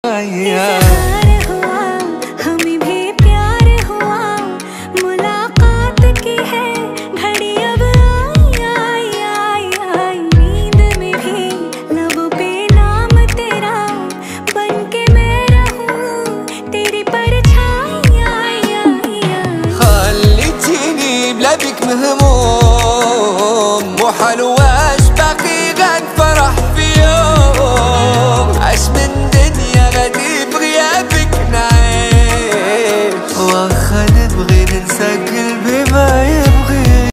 हमें भी प्यार हुआ, मुलाकात की है घड़ी अब आई आई आई। नींद में भी लबों पे नाम तेरा, बन के मैं रहूं तेरी परछाई। خليتيني بلا بيك مهموم